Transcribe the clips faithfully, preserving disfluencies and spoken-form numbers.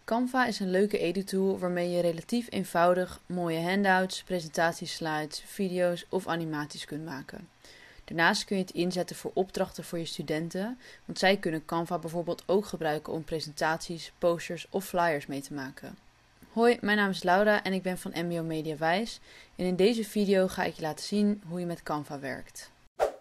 Canva is een leuke editool waarmee je relatief eenvoudig mooie handouts, presentatieslides, video's of animaties kunt maken. Daarnaast kun je het inzetten voor opdrachten voor je studenten, want zij kunnen Canva bijvoorbeeld ook gebruiken om presentaties, posters of flyers mee te maken. Hoi, mijn naam is Laura en ik ben van M B O Mediawijs en in deze video ga ik je laten zien hoe je met Canva werkt.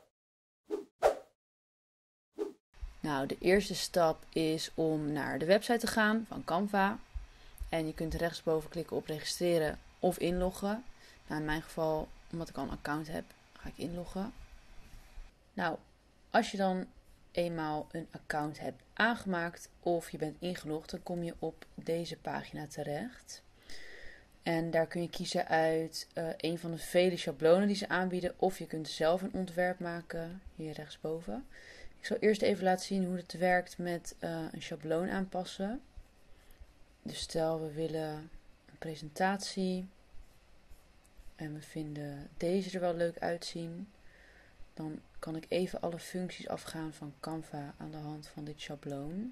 Nou, de eerste stap is om naar de website te gaan van Canva. En je kunt rechtsboven klikken op registreren of inloggen. Nou, in mijn geval, omdat ik al een account heb, ga ik inloggen. Nou, als je dan eenmaal een account hebt aangemaakt of je bent ingelogd, dan kom je op deze pagina terecht. En daar kun je kiezen uit uh, een van de vele schablonen die ze aanbieden. Of je kunt zelf een ontwerp maken, hier rechtsboven. Ik zal eerst even laten zien hoe het werkt met uh, een schabloon aanpassen. Dus stel we willen een presentatie en we vinden deze er wel leuk uitzien. Dan kan ik even alle functies afgaan van Canva aan de hand van dit schabloon.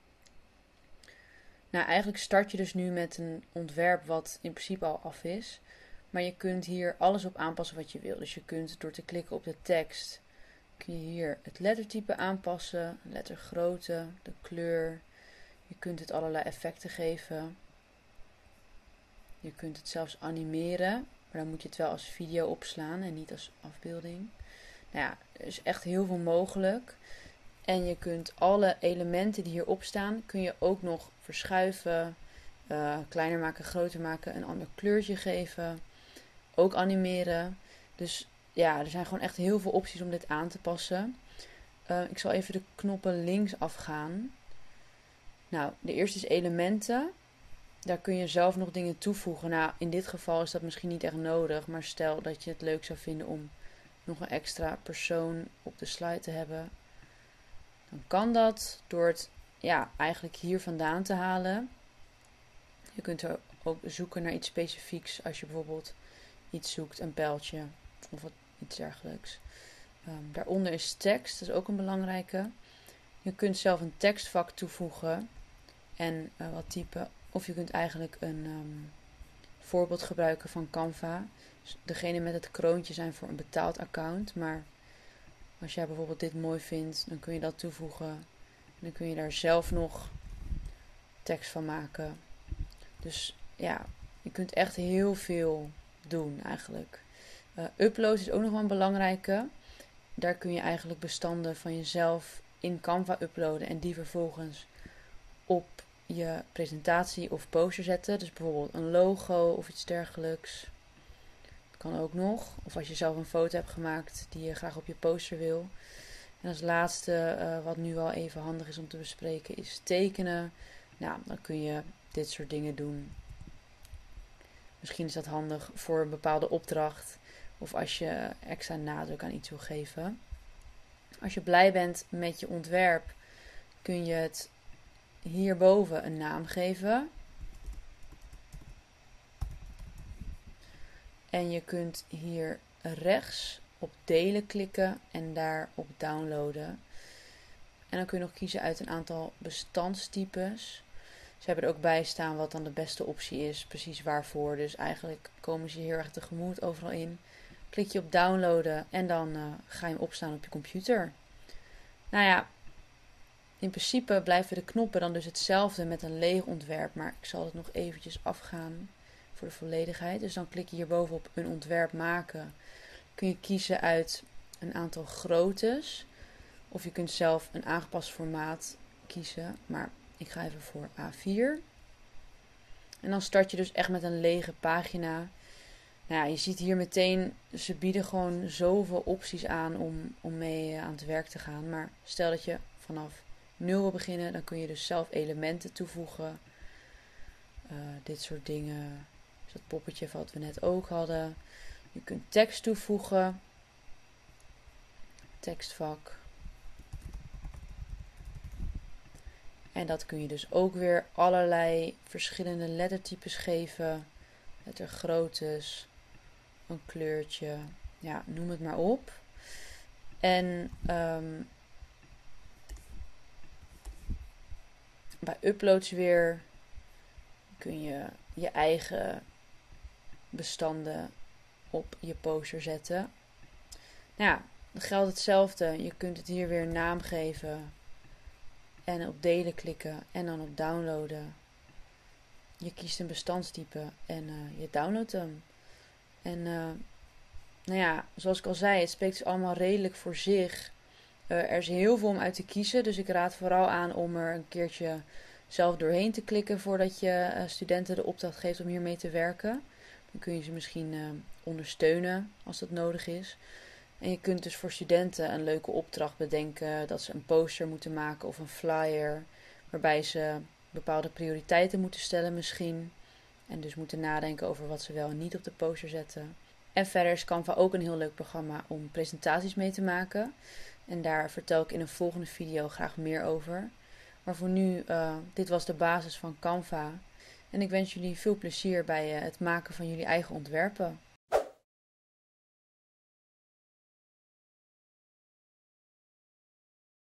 Nou, eigenlijk start je dus nu met een ontwerp wat in principe al af is. Maar je kunt hier alles op aanpassen wat je wil. Dus je kunt door te klikken op de tekst, kun je hier het lettertype aanpassen, lettergrootte, de kleur. Je kunt het allerlei effecten geven. Je kunt het zelfs animeren, maar dan moet je het wel als video opslaan en niet als afbeelding. Nou ja, er is echt heel veel mogelijk. En je kunt alle elementen die hierop staan, kun je ook nog verschuiven, uh, kleiner maken, groter maken, een ander kleurtje geven. Ook animeren. Dus ja, er zijn gewoon echt heel veel opties om dit aan te passen. Uh, ik zal even de knoppen links afgaan. Nou, de eerste is elementen. Daar kun je zelf nog dingen toevoegen. Nou, in dit geval is dat misschien niet echt nodig. Maar stel dat je het leuk zou vinden om nog een extra persoon op de slide te hebben. Dan kan dat door het ja, eigenlijk hier vandaan te halen. Je kunt er ook zoeken naar iets specifieks. Als je bijvoorbeeld iets zoekt, een pijltje of wat, iets dergelijks. Um, daaronder is tekst, dat is ook een belangrijke. Je kunt zelf een tekstvak toevoegen en uh, wat typen. Of je kunt eigenlijk een um, voorbeeld gebruiken van Canva. Dus degene met het kroontje zijn voor een betaald account. Maar als jij bijvoorbeeld dit mooi vindt, dan kun je dat toevoegen. En dan kun je daar zelf nog tekst van maken. Dus ja, je kunt echt heel veel doen eigenlijk. Uh, upload is ook nog wel een belangrijke. Daar kun je eigenlijk bestanden van jezelf in Canva uploaden en die vervolgens op je presentatie of poster zetten. Dus bijvoorbeeld een logo of iets dergelijks. Dat kan ook nog. Of als je zelf een foto hebt gemaakt die je graag op je poster wil. En als laatste, uh, wat nu wel even handig is om te bespreken, is tekenen. Nou, dan kun je dit soort dingen doen. Misschien is dat handig voor een bepaalde opdracht. Of als je extra nadruk aan iets wil geven. Als je blij bent met je ontwerp, kun je het hierboven een naam geven. En je kunt hier rechts op delen klikken en daar op downloaden. En dan kun je nog kiezen uit een aantal bestandstypes. Ze hebben er ook bij staan wat dan de beste optie is, precies waarvoor. Dus eigenlijk komen ze heel erg tegemoet overal in. Klik je op downloaden en dan uh, ga je hem opslaan op je computer. Nou ja, in principe blijven de knoppen dan dus hetzelfde met een leeg ontwerp. Maar ik zal het nog eventjes afgaan voor de volledigheid. Dus dan klik je hierboven op een ontwerp maken. Kun je kiezen uit een aantal groottes. Of je kunt zelf een aangepast formaat kiezen. Maar ik ga even voor A vier. En dan start je dus echt met een lege pagina. Nou ja, je ziet hier meteen, ze bieden gewoon zoveel opties aan om, om mee aan het werk te gaan. Maar stel dat je vanaf nul wil beginnen, dan kun je dus zelf elementen toevoegen. Uh, dit soort dingen. Dus dat poppetje wat we net ook hadden. Je kunt tekst toevoegen. Tekstvak. En dat kun je dus ook weer allerlei verschillende lettertypes geven. Lettergroottes. Een kleurtje. Ja, noem het maar op. En um, bij uploads weer kun je je eigen bestanden op je poster zetten. Nou ja, dan geldt hetzelfde. Je kunt het hier weer een naam geven en op delen klikken en dan op downloaden. Je kiest een bestandstype en uh, je downloadt hem. En uh, nou ja, zoals ik al zei, het spreekt dus allemaal redelijk voor zich. Uh, er is heel veel om uit te kiezen, dus ik raad vooral aan om er een keertje zelf doorheen te klikken voordat je uh, studenten de opdracht geeft om hiermee te werken. Dan kun je ze misschien uh, ondersteunen als dat nodig is. En je kunt dus voor studenten een leuke opdracht bedenken dat ze een poster moeten maken of een flyer, waarbij ze bepaalde prioriteiten moeten stellen misschien. En dus moeten nadenken over wat ze wel en niet op de poster zetten. En verder is Canva ook een heel leuk programma om presentaties mee te maken. En daar vertel ik in een volgende video graag meer over. Maar voor nu, uh, dit was de basis van Canva. En ik wens jullie veel plezier bij uh, het maken van jullie eigen ontwerpen.